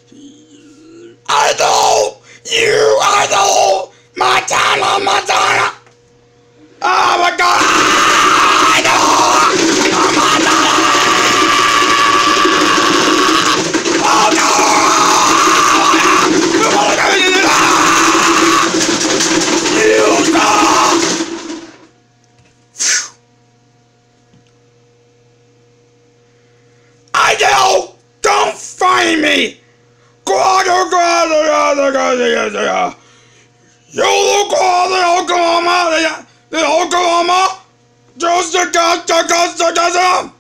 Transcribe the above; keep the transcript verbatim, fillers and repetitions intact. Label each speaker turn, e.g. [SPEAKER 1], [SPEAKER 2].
[SPEAKER 1] Idol! You idol! Montana, Montana! Oh my god! Idol! Oh, Montana! Oh no! You stop! Idol! Don't find me! God, oh God, oh God, oh God, yo, God, oh God, oh God, oh God, just the God, the God, the God,